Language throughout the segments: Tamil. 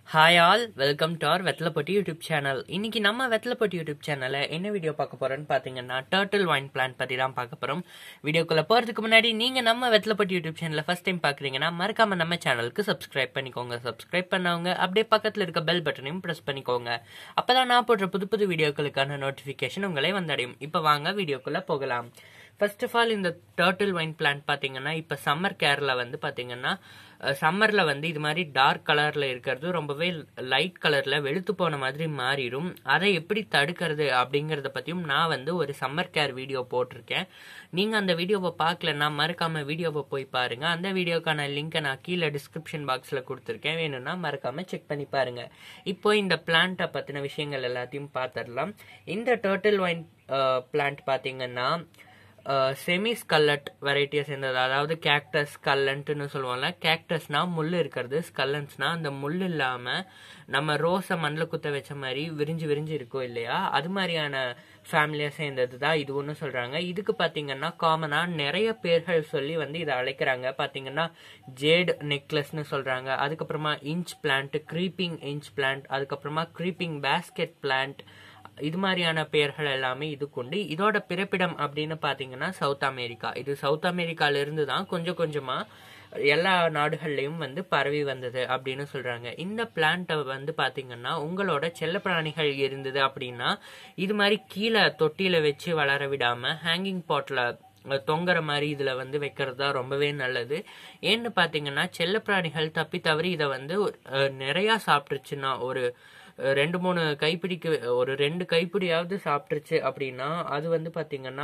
Hi all, welcome to our Vethalaipatti YouTube channel. இன்னைக்கு நம்ம வெத்தலைப்பட்டி யூடியூப் சேனலில் என்ன வீடியோ பார்க்க போறோம்னு பார்த்தீங்கன்னா டர்ட்டில் வைன் பிளான்ட் பற்றி தான் பார்க்க போகிறோம். வீடியோக்குள்ளே போகிறதுக்கு முன்னாடி நீங்கள் நம்ம வெத்தலைப்பட்டி யூடியூப் சேனலில் ஃபர்ஸ்ட் டைம் பார்க்குறீங்கன்னா மறக்காம நம்ம சேனலுக்கு சப்ஸ்கிரைப் பண்ணிக்கோங்க. சப்ஸ்கிரைப் பண்ணவங்க அப்படியே பக்கத்தில் இருக்க பெல் பட்டனையும் ப்ரெஸ் பண்ணிக்கோங்க. அப்போ தான் நான் போடுற புது புது வீடியோக்களுக்கான நோட்டிஃபிகேஷன் உங்களை வந்தடையும். இப்போ வாங்க வீடியோக்குள்ளே போகலாம். ஃபர்ஸ்ட் ஆஃப் ஆல், இந்த டர்ட்டில் வைன் பிளான்ட் பார்த்தீங்கன்னா இப்போ சம்மர் கேரில் வந்து பார்த்தீங்கன்னா சம்மரில் வந்து இது மாதிரி டார்க் கலரில் இருக்கிறது ரொம்பவே லைட் கலரில் வெளுத்து போன மாதிரி மாறிடும். அதை எப்படி தடுக்கிறது அப்படிங்கிறத பற்றியும் நான் வந்து ஒரு சம்மர் கேர் வீடியோ போட்டிருக்கேன். நீங்கள் அந்த வீடியோவை பார்க்கலன்னா மறக்காமல் வீடியோவை போய் பாருங்கள். அந்த வீடியோக்கான லிங்கை நான் கீழே டிஸ்கிரிப்ஷன் பாக்ஸில் கொடுத்துருக்கேன், வேணும்னா மறக்காமல் செக் பண்ணி பாருங்கள். இப்போ இந்த பிளான்ட்டை பற்றின விஷயங்கள் எல்லாத்தையும் பார்த்துடலாம். இந்த டர்ட்டில் வைன் பிளான்ட் பார்த்தீங்கன்னா செமி ஸ்கல்லட் வெரைட்டியை சேர்ந்தது. அதாவது கேக்டஸ் ஸ்கல்லன்ட்னு சொல்லுவாங்கல்ல. கேக்டஸ்னா முள் இருக்கிறது, ஸ்கல்லன்ஸ்னா அந்த முள் இல்லாமல் நம்ம ரோஸை மண்ணில் குத்த வச்ச மாதிரி விரிஞ்சு விரிஞ்சு இருக்கும் இல்லையா, அது மாதிரியான ஃபேமிலியாக சேர்ந்தது தான் இது ஒன்று சொல்கிறாங்க. இதுக்கு பார்த்தீங்கன்னா காமனாக நிறைய பேர்கள் சொல்லி வந்து இதை அழைக்கிறாங்க. பார்த்தீங்கன்னா ஜேட் நெக்லஸ்ன்னு சொல்கிறாங்க, அதுக்கப்புறமா inch plant, creeping inch plant, அதுக்கப்புறமா க்ரீப்பிங் பேஸ்கெட் பிளான்ட், இது மாதிரியான பெயர்கள் எல்லாமே இதுக்குண்டு. இதோட பிறப்பிடம் அப்படின்னு பார்த்தீங்கன்னா சவுத் அமெரிக்கா. இது சவுத் அமெரிக்காவிலிருந்து தான் கொஞ்சம் கொஞ்சமாக எல்லா நாடுகள்லையும் வந்து பரவி வந்தது அப்படின்னு சொல்கிறாங்க. இந்த பிளான்ட்டை வந்து பார்த்தீங்கன்னா உங்களோட செல்லப்பிராணிகள் இருந்தது அப்படின்னா இது மாதிரி கீழே தொட்டியில் வச்சு வளர விடாமல் ஹேங்கிங் பாட்டில் தொங்குற மாதிரி இதில் வந்து வைக்கிறது தான் ரொம்பவே நல்லது. ஏன்னு பார்த்தீங்கன்னா செல்லப்பிராணிகள் தப்பி தவறி இதை வந்து நிறையா சாப்பிட்ருச்சுன்னா, ஒரு 2-3 கைப்பிடிக்கு ஒரு 2 கைப்பிடியாவது சாப்பிட்ருச்சு அப்படின்னா அது வந்து பார்த்தீங்கன்னா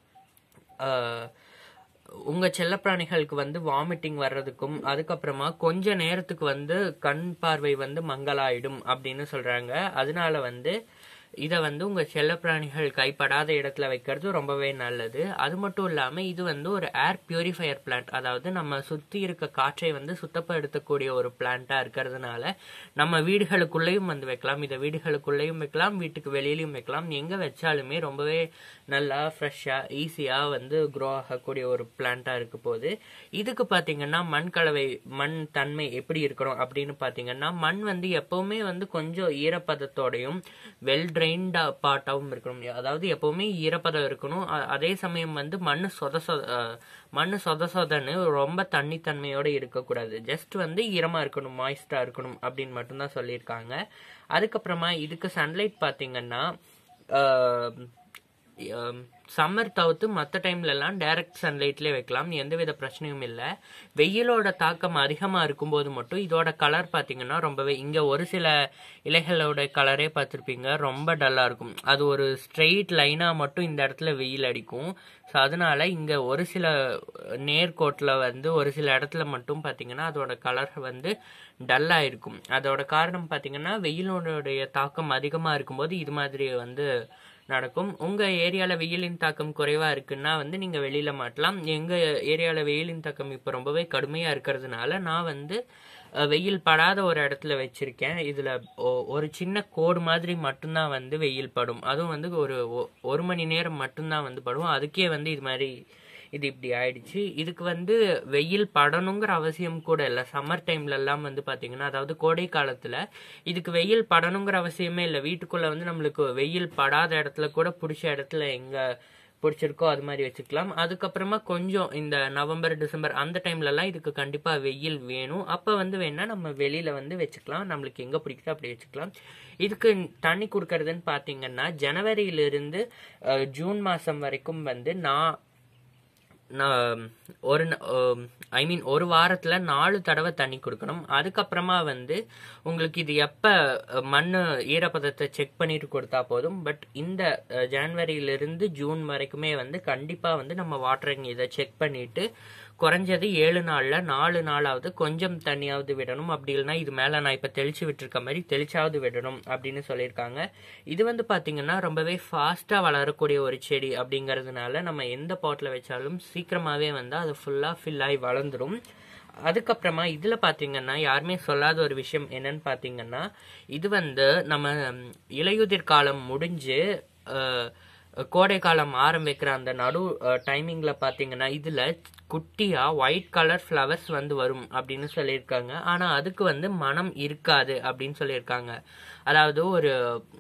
உங்கள் செல்லப்பிராணிகளுக்கு வந்து வாமிட்டிங் வர்றதுக்கும் அதுக்கப்புறமா கொஞ்ச நேரத்துக்கு வந்து கண் பார்வை வந்து மங்கலாயிடும் அப்படின்னு சொல்கிறாங்க. அதனால வந்து இதை வந்து உங்கள் செல்லப்பிராணிகள் கைப்படாத இடத்துல வைக்கிறது ரொம்பவே நல்லது. அது மட்டும் இல்லாமல் இது வந்து ஒரு ஏர் பியூரிஃபையர் பிளான்ட், அதாவது நம்ம சுற்றி இருக்க காற்றை வந்து சுத்தப்படுத்தக்கூடிய ஒரு பிளான்ட்டாக இருக்கிறதுனால நம்ம வீடுகளுக்குள்ளேயும் வந்து வைக்கலாம். இதை வீடுகளுக்குள்ளேயும் வைக்கலாம், வீட்டுக்கு வெளியிலையும் வைக்கலாம். எங்கே வச்சாலுமே ரொம்பவே நல்லா ஃப்ரெஷ்ஷாக ஈஸியாக வந்து க்ரோ ஆகக்கூடிய ஒரு பிளான்ட்டாக இருக்க போகுது. இதுக்கு பார்த்தீங்கன்னா மண் தன்மை எப்படி இருக்கணும் அப்படின்னு பார்த்தீங்கன்னா மண் வந்து எப்போவுமே வந்து கொஞ்சம் ஈரப்பதத்தோடையும் வெல் ட்ரைன்டா பார்ட்டாகவும் இருக்கணும். அதாவது எப்பவுமே ஈரப்பதம் இருக்கணும். அதே சமயம் வந்து மண் சொதன்னு ரொம்ப தண்ணித்தன்மையோடு இருக்கக்கூடாது. ஜஸ்ட் வந்து ஈரமாக இருக்கணும், மாய்ஸ்டாக இருக்கணும் அப்படின்னு மட்டும்தான் சொல்லியிருக்காங்க. அதுக்கப்புறமா இதுக்கு சன்லைட் பார்த்தீங்கன்னா சம்மர் தவிர்த்து மற்ற டைம்லலாம் டைரக்ட் சன்லைட்லேயே வைக்கலாம், எந்தவித பிரச்சனையும் இல்லை. வெயிலோட தாக்கம் அதிகமாக இருக்கும்போது மட்டும் இதோட கலர் பார்த்தீங்கன்னா ரொம்பவே, இங்கே ஒரு சில இலைகளோட கலரே பார்த்துருப்பீங்க, ரொம்ப டல்லாக இருக்கும். அது ஒரு ஸ்ட்ரெயிட் லைனாக மட்டும் இந்த இடத்துல வெயில் அடிக்கும். ஸோ அதனால இங்கே ஒரு சில நேர்கோட்டில் வந்து ஒரு சில இடத்துல மட்டும் பார்த்தீங்கன்னா அதோட கலர் வந்து டல்லாக இருக்கும். அதோட காரணம் பார்த்தீங்கன்னா வெயிலோடைய தாக்கம் அதிகமாக இருக்கும்போது இது மாதிரி வந்து நடக்கும். உங்கள் ஏரியாவில் வெயிலின் தாக்கம் குறைவாக இருக்குன்னா வந்து நீங்கள் வெளியில் மாட்டலாம். எங்கள் ஏரியாவில் வெயிலின் தாக்கம் இப்போ ரொம்பவே கடுமையாக இருக்கிறதுனால நான் வந்து வெயில் படாத ஒரு இடத்துல வச்சுருக்கேன். இதில் ஒரு சின்ன கோடு மாதிரி மட்டும்தான் வந்து வெயில் படும். அதுவும் வந்து ஒரு மணி நேரம் மட்டும்தான் வந்து படும். அதுக்கே வந்து இது இப்படி ஆயிடுச்சு. இதுக்கு வந்து வெயில் படணுங்கிற அவசியம் கூட இல்லை. சம்மர் டைம்லலாம் வந்து பார்த்தீங்கன்னா, அதாவது கோடை காலத்தில் இதுக்கு வெயில் படணுங்கிற அவசியமே இல்லை. வீட்டுக்குள்ளே வந்து நம்மளுக்கு வெயில் படாத இடத்துல கூட பிடிச்ச இடத்துல எங்கே பிடிச்சிருக்கோ அது மாதிரி வச்சுக்கலாம். அதுக்கப்புறமா கொஞ்சம் இந்த நவம்பர் டிசம்பர் அந்த டைம்லலாம் இதுக்கு கண்டிப்பாக வெயில் வேணும். அப்போ வந்து வேணா நம்ம வெளியில் வந்து வச்சுக்கலாம், நம்மளுக்கு எங்கே பிடிக்குதோ அப்படி வச்சுக்கலாம். இதுக்கு தண்ணி கொடுக்கறதுன்னு பார்த்தீங்கன்னா ஜனவரியிலிருந்து ஜூன் மாதம் வரைக்கும் வந்து ஒரு வாரத்தில் 4 தடவை தண்ணி கொடுக்கணும். அதுக்கப்புறமா வந்து உங்களுக்கு இது எப்போ மண் ஈரப்பதத்தை செக் பண்ணிட்டு கொடுத்தா போதும். பட் இந்த ஜனவரியிலிருந்து ஜூன் வரைக்குமே வந்து கண்டிப்பாக வந்து நம்ம வாட்டரிங் இதை செக் பண்ணிட்டு குறைஞ்சது 7 நாளில் 4 நாளாவது கொஞ்சம் தண்ணியாவது விடணும். அப்படி இல்லைன்னா இது மேலே நான் இப்போ தெளிச்சு விட்டுருக்க மாதிரி தெளிச்சாவது விடணும் அப்படின்னு சொல்லியிருக்காங்க. இது வந்து பார்த்தீங்கன்னா ரொம்பவே ஃபாஸ்ட்டாக வளரக்கூடிய ஒரு செடி அப்படிங்கிறதுனால நம்ம எந்த பாட்டில் வச்சாலும் சீக்கிரமாகவே வந்து அது ஃபுல்லாக ஃபில் ஆகி வளர்ந்துடும். அதுக்கப்புறமா இதில் பார்த்தீங்கன்னா யாருமே சொல்லாத ஒரு விஷயம் என்னன்னு பார்த்தீங்கன்னா, இது வந்து நம்ம இலையுதிர் காலம் முடிஞ்சு கோடை காலம் ஆரம்பிக்கிற அந்த நடு டைமிங்ல பாத்தீங்கன்னா இதுல குட்டியா ஒயிட் கலர் ஃப்ளவர்ஸ் வந்து வரும் அப்படின்னு சொல்லியிருக்காங்க. ஆனா அதுக்கு வந்து மனம் இருக்காது அப்படின்னு சொல்லியிருக்காங்க. அதாவது ஒரு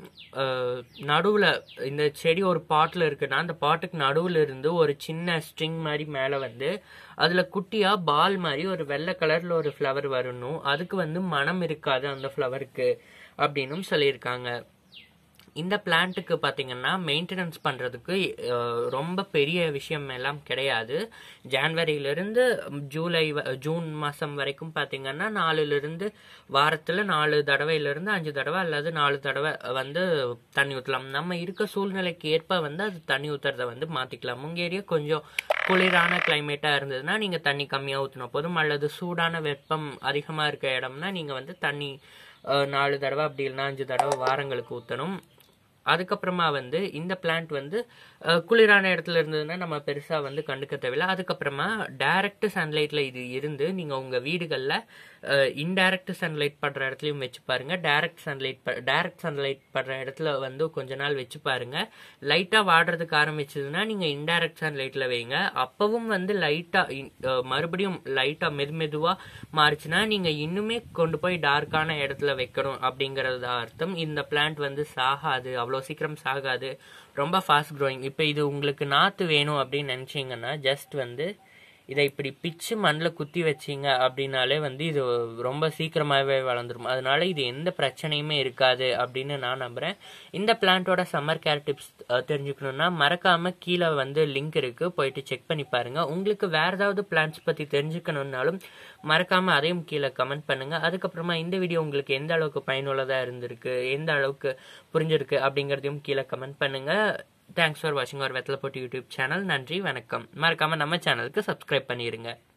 நடுவுல இந்த செடி ஒரு பாட்ல இருக்குன்னா அந்த பாட்டுக்கு நடுவுல இருந்து ஒரு சின்ன ஸ்ட்ரிங் மாதிரி மேல வந்து அதுல குட்டியா பால் மாதிரி ஒரு வெள்ளை கலர்ல ஒரு ஃப்ளவர் வரணும். அதுக்கு வந்து மனம் இருக்காது அந்த ஃப்ளவருக்கு அப்படின்னு சொல்லியிருக்காங்க. இந்த பிளான்ட்டுக்கு பார்த்தீங்கன்னா மெயின்டெனன்ஸ் பண்ணுறதுக்கு ரொம்ப பெரிய விஷயம் எல்லாம் கிடையாது. ஜான்வரியிலிருந்து ஜூன் மாதம் வரைக்கும் பார்த்தீங்கன்னா 4லிருந்து வாரத்தில் 4 தடவையிலிருந்து 5 தடவை அல்லது 4 தடவை வந்து தண்ணி ஊற்றலாம். நம்ம இருக்க சூழ்நிலைக்கு ஏற்ப வந்து அது தண்ணி ஊற்றுறத வந்து மாற்றிக்கலாம். உங்கள் ஏரியா கொஞ்சம் குளிரான கிளைமேட்டாக இருந்ததுன்னா நீங்கள் தண்ணி கம்மியாக ஊற்றினா போதும். அல்லது சூடான வெப்பம் அதிகமாக இருக்க இடம்னா நீங்கள் வந்து தண்ணி 4 தடவை அப்படி இல்லைன்னா 5 தடவை வாரங்களுக்கு ஊற்றணும். அதுக்கப்புறமா வந்து இந்த பிளான்ட் வந்து குளிரான இடத்துல இருந்ததுன்னா நம்ம பெருசா வந்து கண்டுக்க தேவையில்லை. அதுக்கப்புறமா டைரக்ட் சன்லைட்ல இது இருந்து நீங்க உங்க வீடுகள்ல இன்டைரக்ட் சன்லைட் படுற இடத்துலயும் வச்சு பாருங்க. டைரக்ட் சன்லைட் படுற இடத்துல வந்து கொஞ்ச நாள் வச்சு பாருங்க. லைட்டா வாடுறதுக்கு ஆரம்பிச்சதுன்னா நீங்க இன்டைரக்ட் சன்லைட்ல வைங்க. அப்பவும் வந்து லைட்டா மறுபடியும் லைட்டா மெதுவா மாறுச்சுன்னா நீங்க இன்னுமே கொண்டு போய் டார்க்கான இடத்துல வைக்கணும் அப்படிங்கறது அர்த்தம். இந்த பிளான்ட் வந்து சாகாது, அவ்வளோ சீக்கிரம் சாகாது, ரொம்ப ஃபாஸ்ட் க்ரோயிங். இப்போ இது உங்களுக்கு நாற்று வேணும் அப்படின்னு நினச்சிங்கன்னா ஜஸ்ட் வந்து இதை இப்படி பிச்சு மண்ணில் குத்தி வச்சிங்க அப்படின்னாலே வந்து இது ரொம்ப சீக்கிரமாகவே வளர்ந்துடும். அதனால இது எந்த பிரச்சனையுமே இருக்காது அப்படின்னு நான் நம்புகிறேன். இந்த பிளான்ட்டோட சம்மர் கேர் டிப்ஸ் தெரிஞ்சுக்கணுன்னா மறக்காமல் கீழே வந்து லிங்க் இருக்குது, போயிட்டு செக் பண்ணி பாருங்கள். உங்களுக்கு வேறு ஏதாவது பிளான்ட்ஸ் பற்றி தெரிஞ்சுக்கணுன்னாலும் மறக்காமல் அதையும் கீழே கமெண்ட் பண்ணுங்கள். அதுக்கப்புறமா இந்த வீடியோ உங்களுக்கு எந்த அளவுக்கு பயனுள்ளதாக இருந்திருக்கு, எந்த அளவுக்கு புரிஞ்சிருக்கு அப்படிங்கிறதையும் கீழே கமெண்ட் பண்ணுங்கள். தேங்க்ஸ் ஃபார் வாட்சிங் அவர் வெத்தலை போட்டு யூடியூப் சேனல். நன்றி, வணக்கம். மறக்காமல் நம்ம சேனலுக்கு சப்ஸ்கிரைப் பண்ணிடுங்க.